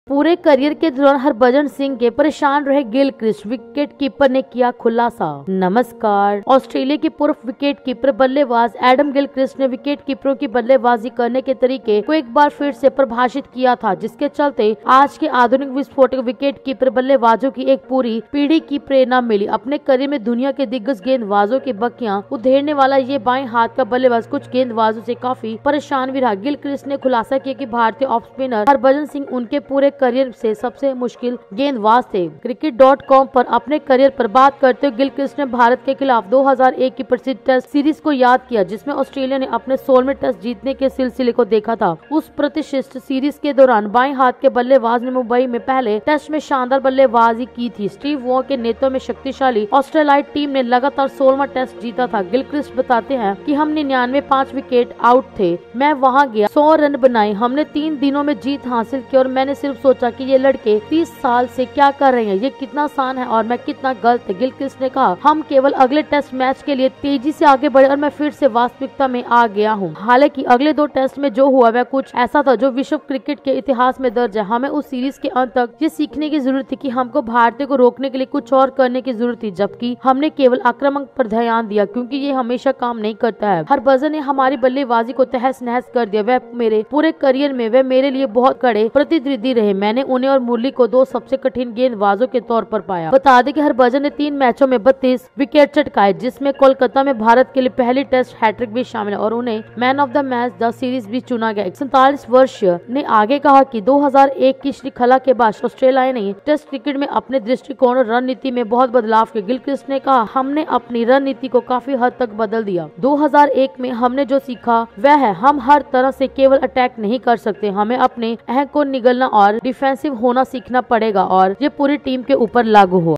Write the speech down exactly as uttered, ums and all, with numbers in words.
पूरे करियर के दौरान हरभजन सिंह के परेशान रहे गिलक्रिस्ट, विकेट कीपर ने किया खुलासा। नमस्कार। ऑस्ट्रेलिया के पूर्व विकेट कीपर बल्लेबाज एडम गिलक्रिस्ट ने विकेट कीपरों की बल्लेबाजी करने के तरीके को एक बार फिर से परिभाषित किया था, जिसके चलते आज के आधुनिक विस्फोटक विकेट कीपर बल्लेबाजों की एक पूरी पीढ़ी की प्रेरणा मिली। अपने करियर में दुनिया के दिग्गज गेंदबाजों की बखियां उधेड़ने वाला ये बाएं हाथ का बल्लेबाज कुछ गेंदबाजों से काफी परेशान भी रहा। गिलक्रिस्ट ने खुलासा किया कि भारतीय ऑफ स्पिनर हरभजन सिंह उनके पूरे करियर से सबसे मुश्किल गेंदबाज थे। क्रिकेट डॉट कॉम पर अपने करियर पर बात करते हुए गिलक्रिस्ट ने भारत के खिलाफ दो हज़ार एक की प्रसिद्ध टेस्ट सीरीज को याद किया, जिसमें ऑस्ट्रेलिया ने अपने सोलहवें टेस्ट जीतने के सिलसिले को देखा था। उस प्रतिष्ठित सीरीज के दौरान बाएं हाथ के बल्लेबाज ने मुंबई में पहले टेस्ट में शानदार बल्लेबाजी की थी। स्टीव वॉ के नेतृत्व में शक्तिशाली ऑस्ट्रेलियाई टीम ने लगातार सोलहवां टेस्ट जीता था। गिलक्रिस्ट बताते हैं कि हम निन्यानवे पाँच विकेट आउट थे। मैं वहां गया, सौ रन बनाए, हमने तीन दिनों में जीत हासिल की और मैंने सिर्फ सोचा कि ये लड़के तीस साल से क्या कर रहे हैं, ये कितना आसान है और मैं कितना गलत है। गिलक्रिस्ट ने कहा, हम केवल अगले टेस्ट मैच के लिए तेजी से आगे बढ़े और मैं फिर से वास्तविकता में आ गया हूँ। हालांकि अगले दो टेस्ट में जो हुआ वह कुछ ऐसा था जो विश्व क्रिकेट के इतिहास में दर्ज है। हमें उस सीरीज के अंत तक ये सीखने की जरूरत थी कि हमको भारतीय को रोकने के लिए कुछ और करने की जरूरत थी, जबकि हमने केवल आक्रमण पर ध्यान दिया, क्योंकि ये हमेशा काम नहीं करता है। हरभजन ने हमारी बल्लेबाजी को तहस नहस कर दिया। वह मेरे पूरे करियर में वे मेरे लिए बहुत कड़े प्रतिद्वंदी रहे। मैंने उन्हें और मुरली को दो सबसे कठिन गेंदबाजों के तौर पर पाया। बता दें कि हरभजन ने तीन मैचों में बत्तीस विकेट चटकाए, जिसमें कोलकाता में भारत के लिए पहली टेस्ट हैट्रिक भी शामिल है और उन्हें man of the match the series भी चुना गया। सैंतालीस वर्षीय ने आगे कहा कि दो हज़ार एक की श्रृंखला के बाद ऑस्ट्रेलिया ने टेस्ट क्रिकेट में अपने दृष्टिकोण और रणनीति में बहुत बदलाव किया। गिलक्रिस्ट ने कहा, हमने अपनी रणनीति को काफी हद तक बदल दिया। दो हज़ार एक में हमने जो सीखा वह है हम हर तरह से केवल अटैक नहीं कर सकते, हमें अपने अहम को निगलना और डिफेंसिव होना सीखना पड़ेगा और ये पूरी टीम के ऊपर लागू हुआ।